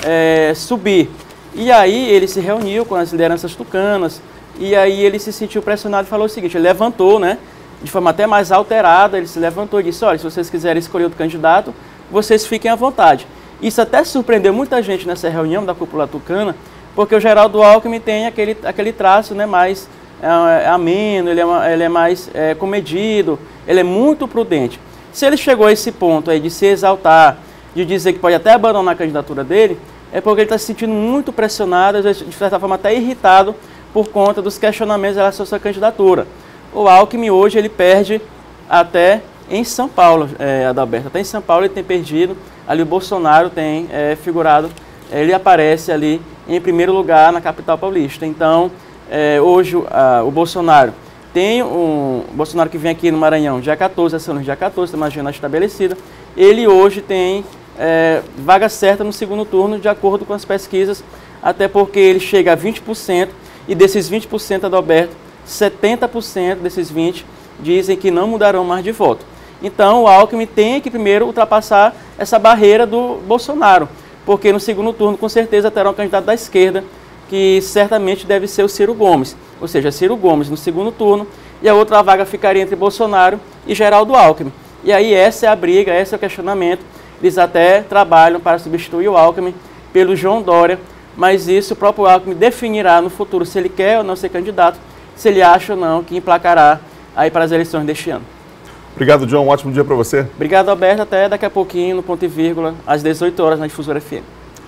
é, subir. E aí ele se reuniu com as lideranças tucanas, e aí ele se sentiu pressionado e falou o seguinte, ele levantou, né, de forma até mais alterada, ele se levantou e disse, olha, se vocês quiserem escolher outro candidato, vocês fiquem à vontade. Isso até surpreendeu muita gente nessa reunião da cúpula tucana, porque o Geraldo Alckmin tem aquele, aquele traço, né, mais é, é ameno, ele é, uma, ele é mais é, comedido, ele é muito prudente. Se ele chegou a esse ponto aí de se exaltar, de dizer que pode até abandonar a candidatura dele, é porque ele está se sentindo muito pressionado, às vezes, de certa forma até irritado, por conta dos questionamentos em relação à sua candidatura. O Alckmin hoje ele perde até em São Paulo, é, Adalberto, até em São Paulo ele tem perdido, ali o Bolsonaro tem é, figurado, ele aparece ali em primeiro lugar na capital paulista. Então, é, hoje a, o Bolsonaro tem um o Bolsonaro que vem aqui no Maranhão, dia quatorze, essa ano dia quatorze, tem uma agenda estabelecida, ele hoje tem é, vaga certa no segundo turno, de acordo com as pesquisas, até porque ele chega a vinte por cento, e desses vinte por cento, Adalberto, setenta por cento desses vinte por cento dizem que não mudarão mais de voto. Então, o Alckmin tem que primeiro ultrapassar essa barreira do Bolsonaro, porque no segundo turno, com certeza, terá um candidato da esquerda, que certamente deve ser o Ciro Gomes. Ou seja, Ciro Gomes no segundo turno, e a outra vaga ficaria entre Bolsonaro e Geraldo Alckmin. E aí essa é a briga, esse é o questionamento. Eles até trabalham para substituir o Alckmin pelo João Dória, mas isso o próprio Alckmin definirá no futuro se ele quer ou não ser candidato, se ele acha ou não que emplacará aí para as eleições deste ano. Obrigado, John. Um ótimo dia para você. Obrigado, Alberto. Até daqui a pouquinho, no Ponto e Vírgula, às dezoito horas, na Difusora F M.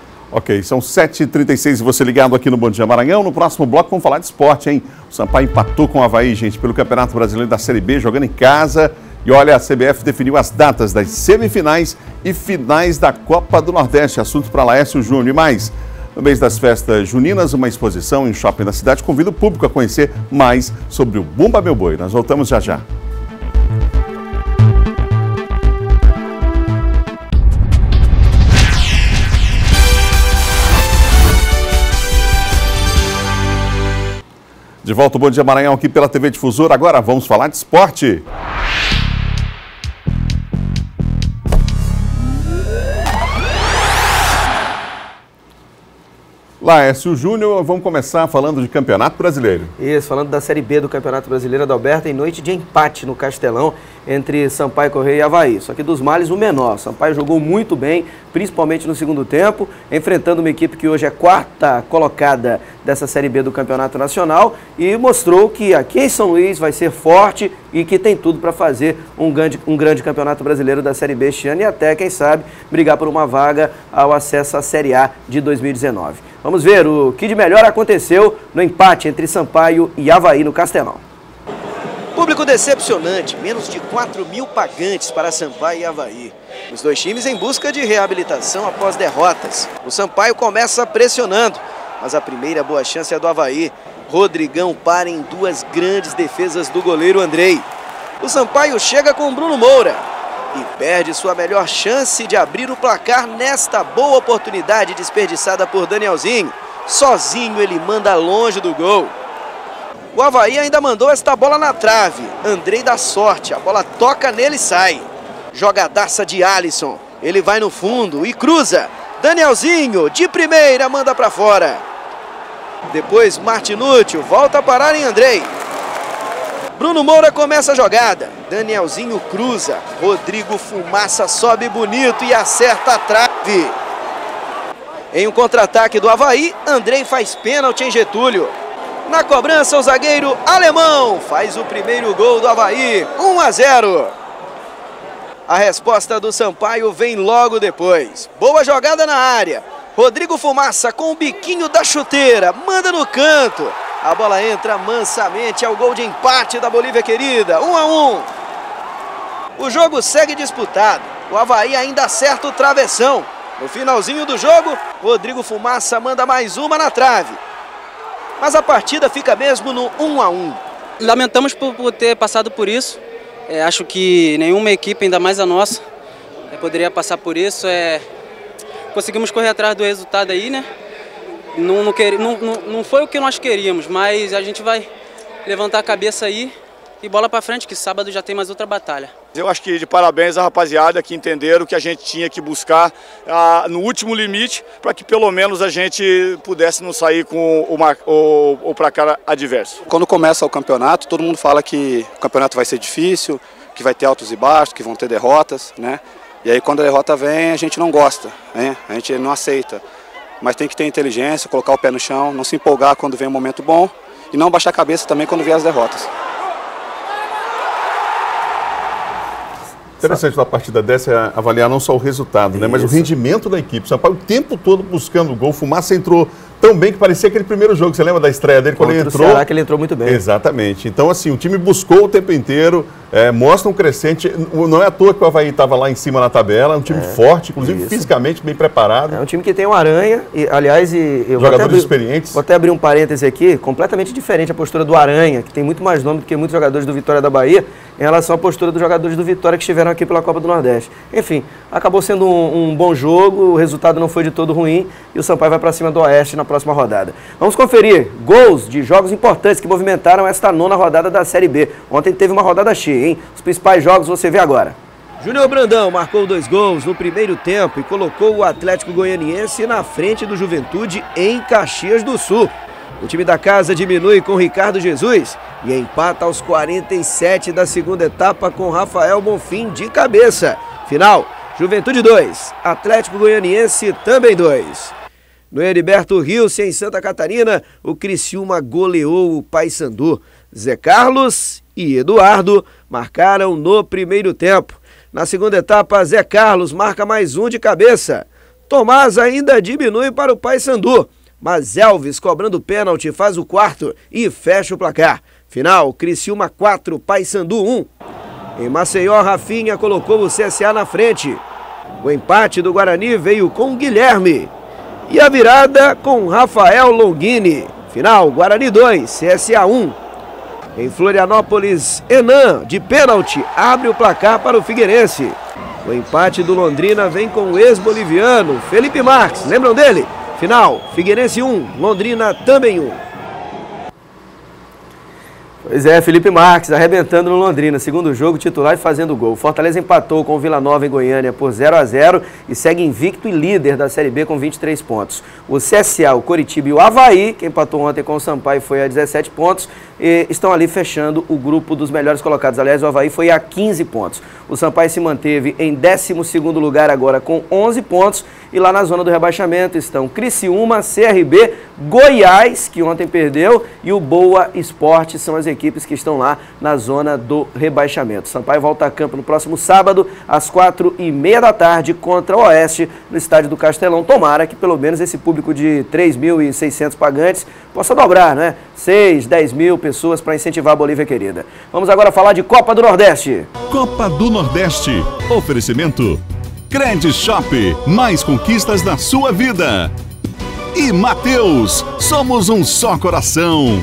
Ok, são sete e trinta e seis e você ligado aqui no Bom Dia Maranhão. No próximo bloco vamos falar de esporte, hein? O Sampaio empatou com o Avaí, gente, pelo Campeonato Brasileiro da Série B, jogando em casa. E olha, a C B F definiu as datas das semifinais e finais da Copa do Nordeste. Assunto para Laércio Júnior e mais. No mês das festas juninas, uma exposição em shopping da cidade convida o público a conhecer mais sobre o Bumba Meu Boi. Nós voltamos já já. De volta ao Bom Dia Maranhão aqui pela T V Difusora. Agora vamos falar de esporte. Laércio Júnior, vamos começar falando de Campeonato Brasileiro. Isso, falando da Série B do Campeonato Brasileiro, Adalberto, em noite de empate no Castelão entre Sampaio Corrêa e Avaí. Só que dos males o menor. Sampaio jogou muito bem, principalmente no segundo tempo, enfrentando uma equipe que hoje é quarta colocada dessa Série B do Campeonato Nacional e mostrou que aqui em São Luís vai ser forte e que tem tudo para fazer um grande, um grande Campeonato Brasileiro da Série B este ano e até, quem sabe, brigar por uma vaga ao acesso à Série A de dois mil e dezenove. Vamos ver o que de melhor aconteceu no empate entre Sampaio e Avaí no Castelão. Público decepcionante, menos de quatro mil pagantes para Sampaio e Avaí. Os dois times em busca de reabilitação após derrotas. O Sampaio começa pressionando, mas a primeira boa chance é do Avaí. Rodrigão para em duas grandes defesas do goleiro Andrei. O Sampaio chega com Bruno Moura e perde sua melhor chance de abrir o placar nesta boa oportunidade desperdiçada por Danielzinho. Sozinho ele manda longe do gol. O Avaí ainda mandou esta bola na trave. Andrei dá sorte, a bola toca nele e sai. Jogadaça de Alisson. Ele vai no fundo e cruza. Danielzinho, de primeira, manda para fora. Depois Martinútil volta a parar em Andrei. Bruno Moura começa a jogada. Danielzinho cruza. Rodrigo Fumaça sobe bonito e acerta a trave. Em um contra-ataque do Avaí, Andrei faz pênalti em Getúlio. Na cobrança, o zagueiro alemão faz o primeiro gol do Avaí, um a zero. A resposta do Sampaio vem logo depois. Boa jogada na área. Rodrigo Fumaça com o biquinho da chuteira, manda no canto. A bola entra mansamente ao gol de empate da Bolívia querida, um a um. O jogo segue disputado. O Avaí ainda acerta o travessão. No finalzinho do jogo, Rodrigo Fumaça manda mais uma na trave. Mas a partida fica mesmo no um a um. Lamentamos por, por ter passado por isso. É, acho que nenhuma equipe, ainda mais a nossa, é, poderia passar por isso. É, conseguimos correr atrás do resultado aí, né? Não, não, quer, não, não, não foi o que nós queríamos, mas a gente vai levantar a cabeça aí e bola para frente, que sábado já tem mais outra batalha. Eu acho que de parabéns à rapaziada que entenderam que a gente tinha que buscar ah, no último limite para que pelo menos a gente pudesse não sair com o, o, o placar adverso. Quando começa o campeonato, todo mundo fala que o campeonato vai ser difícil, que vai ter altos e baixos, que vão ter derrotas, né? E aí quando a derrota vem, a gente não gosta, né? A gente não aceita. Mas tem que ter inteligência, colocar o pé no chão, não se empolgar quando vem um momento bom e não baixar a cabeça também quando vier as derrotas. Interessante da partida dessa é avaliar não só o resultado, né, mas o rendimento da equipe. O Sampaio o tempo todo buscando o gol. Fumaça entrou tão bem que parecia aquele primeiro jogo. Você lembra da estreia dele quando ele entrou? Será que ele entrou muito bem. Exatamente. Então, assim, o time buscou o tempo inteiro, é, mostra um crescente. Não é à toa que o Avaí estava lá em cima na tabela. É um time é, forte, inclusive isso. fisicamente bem preparado. É um time que tem o Aranha. E, aliás, e, eu jogadores abrir, experientes. Vou até abrir um parêntese aqui. Completamente diferente a postura do Aranha, que tem muito mais nome do que muitos jogadores do Vitória da Bahia, em relação à postura dos jogadores do Vitória que estiveram aqui pela Copa do Nordeste. Enfim, acabou sendo um, um bom jogo, o resultado não foi de todo ruim e o Sampaio vai para cima do Oeste na próxima rodada. Vamos conferir gols de jogos importantes que movimentaram esta nona rodada da Série B. Ontem teve uma rodada cheia, hein? Os principais jogos você vê agora. Júnior Brandão marcou dois gols no primeiro tempo e colocou o Atlético Goianiense na frente do Juventude em Caxias do Sul. O time da casa diminui com Ricardo Jesus e empata aos quarenta e sete da segunda etapa com Rafael Bonfim de cabeça. Final, Juventude dois, Atlético Goianiense também dois. No Heriberto Rios, em Santa Catarina, o Criciúma goleou o Paysandu. Zé Carlos e Eduardo marcaram no primeiro tempo. Na segunda etapa, Zé Carlos marca mais um de cabeça. Tomás ainda diminui para o Paysandu. Mas Elvis, cobrando pênalti, faz o quarto e fecha o placar. Final, Criciúma quatro, Paysandu um. Em Maceió, Rafinha colocou o C S A na frente. O empate do Guarani veio com Guilherme. E a virada com Rafael Longini. Final, Guarani dois, C S A um. Em Florianópolis, Enan, de pênalti, abre o placar para o Figueirense. O empate do Londrina vem com o ex-boliviano Felipe Marques. Lembram dele? Final, Figueirense um, Londrina também um. Pois é, Felipe Marques arrebentando no Londrina, segundo jogo, titular e fazendo gol. Fortaleza empatou com o Vila Nova em Goiânia por zero a zero e segue invicto e líder da Série B com vinte e três pontos. O C S A, o Coritiba e o Avaí, que empatou ontem com o Sampaio, foi a dezessete pontos, e estão ali fechando o grupo dos melhores colocados. Aliás, o Avaí foi a quinze pontos. O Sampaio se manteve em décimo segundo lugar agora com onze pontos, e lá na zona do rebaixamento estão Criciúma, C R B, Goiás, que ontem perdeu, e o Boa Esporte. São as equipes que estão lá na zona do rebaixamento. Sampaio volta a campo no próximo sábado, às quatro e meia da tarde, contra o Oeste, no estádio do Castelão. Tomara que pelo menos esse público de três mil e seiscentos pagantes possa dobrar, né? seis, dez mil pessoas para incentivar a Bolívia querida. Vamos agora falar de Copa do Nordeste. Copa do Nordeste. Oferecimento Cred Shop, mais conquistas da sua vida. E Mateus, somos um só coração.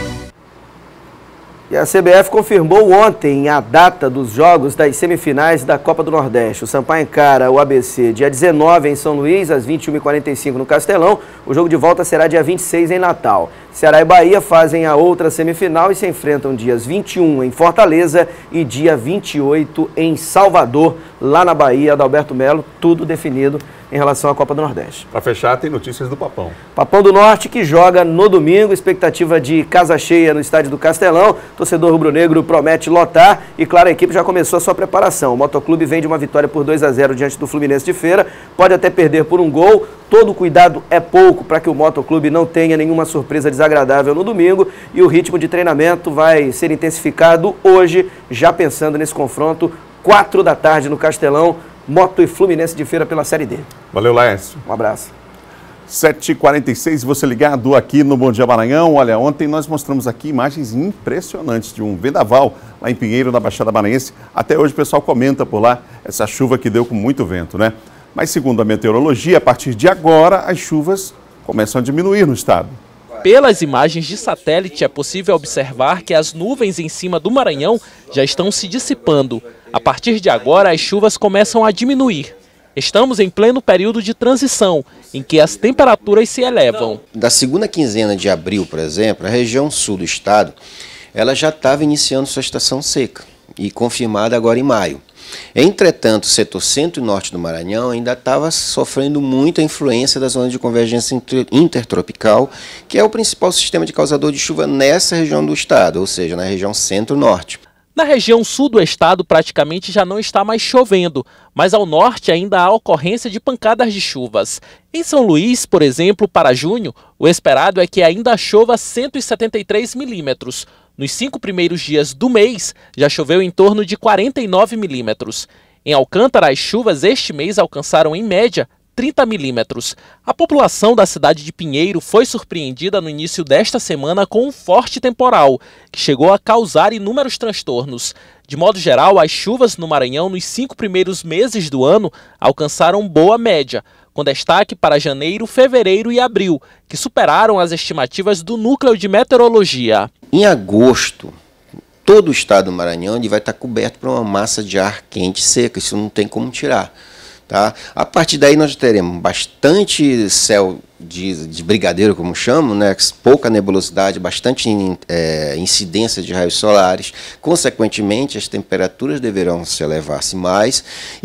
E a C B F confirmou ontem a data dos jogos das semifinais da Copa do Nordeste. O Sampaio encara o A B C dia dezenove em São Luís, às vinte e uma e quarenta e cinco no Castelão. O jogo de volta será dia vinte e seis em Natal. Ceará e Bahia fazem a outra semifinal e se enfrentam dias vinte e um em Fortaleza e dia vinte e oito em Salvador, lá na Bahia. Adalberto Melo, tudo definido em relação à Copa do Nordeste. Para fechar, tem notícias do Papão. Papão do Norte, que joga no domingo, expectativa de casa cheia no estádio do Castelão. Torcedor rubro-negro promete lotar e, claro, a equipe já começou a sua preparação. O Motoclube vem de uma vitória por dois a zero diante do Fluminense de Feira, pode até perder por um gol. Todo cuidado é pouco para que o Motoclube não tenha nenhuma surpresa desagradável no domingo, e o ritmo de treinamento vai ser intensificado hoje, já pensando nesse confronto, quatro da tarde no Castelão, Moto e Fluminense de Feira pela Série D. Valeu, Laércio. Um abraço. sete e quarenta e seis, você ligado aqui no Bom Dia Maranhão. Olha, ontem nós mostramos aqui imagens impressionantes de um vendaval lá em Pinheiro, na Baixada Maranhense. Até hoje o pessoal comenta por lá essa chuva que deu com muito vento, né? Mas segundo a meteorologia, a partir de agora as chuvas começam a diminuir no estado. Pelas imagens de satélite é possível observar que as nuvens em cima do Maranhão já estão se dissipando. A partir de agora as chuvas começam a diminuir. Estamos em pleno período de transição, em que as temperaturas se elevam. Da segunda quinzena de abril, por exemplo, a região sul do estado, ela já estava iniciando sua estação seca e confirmada agora em maio. Entretanto, o setor centro e norte do Maranhão ainda estava sofrendo muita influência da zona de convergência intertropical, que é o principal sistema de causador de chuva nessa região do estado, ou seja, na região centro-norte. Na região sul do estado praticamente já não está mais chovendo, mas ao norte ainda há ocorrência de pancadas de chuvas. Em São Luís, por exemplo, para junho, o esperado é que ainda chova cento e setenta e três milímetros. Nos cinco primeiros dias do mês, já choveu em torno de quarenta e nove milímetros. Em Alcântara, as chuvas este mês alcançaram, em média, trinta milímetros. A população da cidade de Pinheiro foi surpreendida no início desta semana com um forte temporal, que chegou a causar inúmeros transtornos. De modo geral, as chuvas no Maranhão nos cinco primeiros meses do ano alcançaram boa média, com destaque para janeiro, fevereiro e abril, que superaram as estimativas do Núcleo de Meteorologia. Em agosto, todo o estado do Maranhão ele vai estar coberto por uma massa de ar quente seca, isso não tem como tirar. Tá? A partir daí nós teremos bastante céu de, de brigadeiro, como chamam, né? Pouca nebulosidade, bastante é, incidência de raios solares. Consequentemente, as temperaturas deverão se elevar-se mais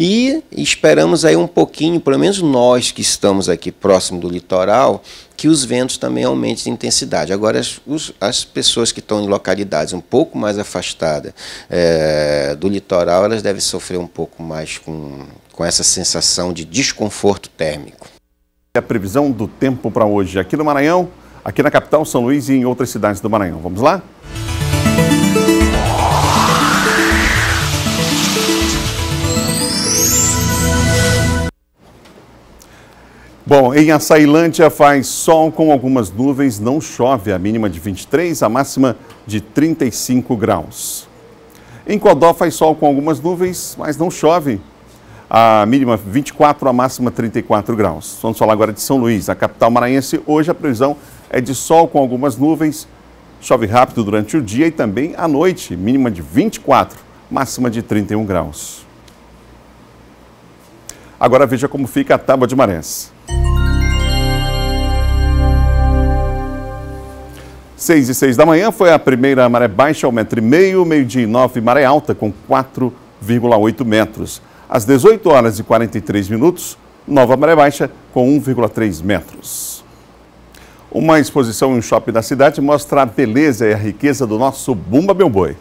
e esperamos aí um pouquinho, pelo menos nós que estamos aqui próximo do litoral, que os ventos também aumentem de intensidade. Agora, as, os, as pessoas que estão em localidades um pouco mais afastadas é, do litoral, elas devem sofrer um pouco mais com, com essa sensação de desconforto térmico. A previsão do tempo para hoje aqui no Maranhão, aqui na capital, São Luís e em outras cidades do Maranhão. Vamos lá? Bom, em Açailândia faz sol com algumas nuvens, não chove, a mínima de vinte e três, a máxima de trinta e cinco graus. Em Codó faz sol com algumas nuvens, mas não chove. A mínima vinte e quatro, a máxima trinta e quatro graus. Vamos falar agora de São Luís, a capital maranhense. Hoje a previsão é de sol com algumas nuvens, chove rápido durante o dia e também à noite, mínima de vinte e quatro, máxima de trinta e um graus. Agora veja como fica a Tábua de Marés. seis e seis da manhã foi a primeira maré baixa, um metro e meio, meio-dia e nove, maré alta com quatro vírgula oito metros. Às dezoito horas e quarenta e três minutos, nova maré baixa com um vírgula três metros. Uma exposição em um shopping da cidade mostra a beleza e a riqueza do nosso Bumba Meu Boi.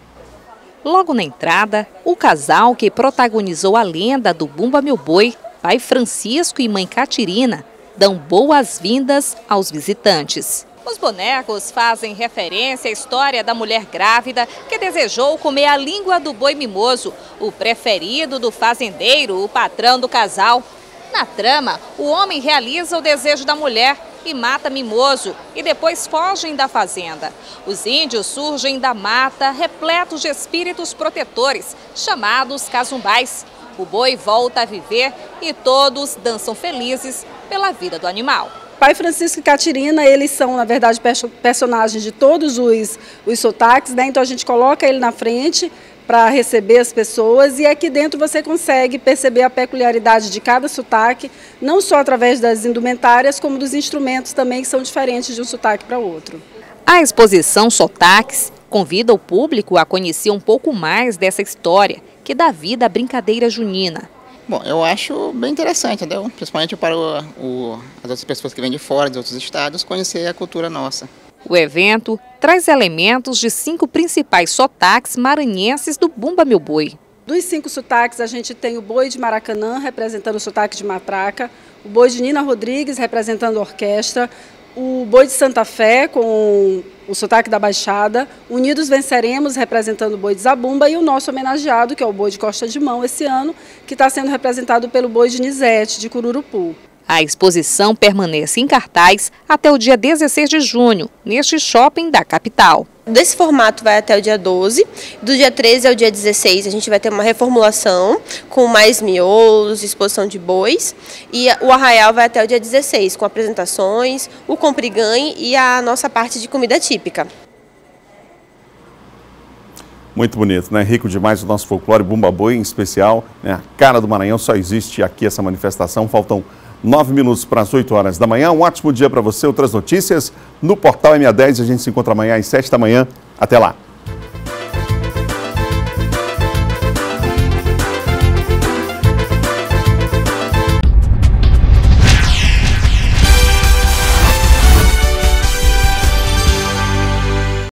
Logo na entrada, o casal que protagonizou a lenda do Bumba Meu Boi, pai Francisco e mãe Catirina, dão boas-vindas aos visitantes. Os bonecos fazem referência à história da mulher grávida que desejou comer a língua do boi mimoso, o preferido do fazendeiro, o patrão do casal. Na trama, o homem realiza o desejo da mulher e mata Mimoso e depois fogem da fazenda. Os índios surgem da mata repletos de espíritos protetores, chamados casumbais. O boi volta a viver e todos dançam felizes pela vida do animal. Pai Francisco e Catirina, eles são, na verdade, personagens de todos os, os sotaques, né? Então a gente coloca ele na frente para receber as pessoas e aqui dentro você consegue perceber a peculiaridade de cada sotaque, não só através das indumentárias, como dos instrumentos também, que são diferentes de um sotaque para outro. A exposição Sotaques convida o público a conhecer um pouco mais dessa história que dá vida à brincadeira junina. Bom, eu acho bem interessante, entendeu? Principalmente para o, o, as outras pessoas que vêm de fora, de outros estados, conhecer a cultura nossa. O evento traz elementos de cinco principais sotaques maranhenses do Bumba Meu Boi. Dos cinco sotaques, a gente tem o boi de Maracanã, representando o sotaque de matraca, o boi de Nina Rodrigues, representando a orquestra, o boi de Santa Fé, com o sotaque da Baixada, Unidos Venceremos, representando o boi de Zabumba, e o nosso homenageado, que é o boi de Costa de Mão, esse ano, que está sendo representado pelo boi de Nizete, de Cururupu. A exposição permanece em cartaz até o dia dezesseis de junho, neste shopping da capital. Desse formato vai até o dia doze, do dia treze ao dia dezesseis a gente vai ter uma reformulação com mais miolos, exposição de bois, e o arraial vai até o dia dezesseis, com apresentações, o compre e ganhe e a nossa parte de comida típica. Muito bonito, né? Rico demais o nosso folclore, Bumba Boi em especial, né? A cara do Maranhão, só existe aqui essa manifestação. Faltam nove minutos para as oito horas da manhã. Um ótimo dia para você. Outras notícias no portal M A dez. A gente se encontra amanhã às sete da manhã. Até lá.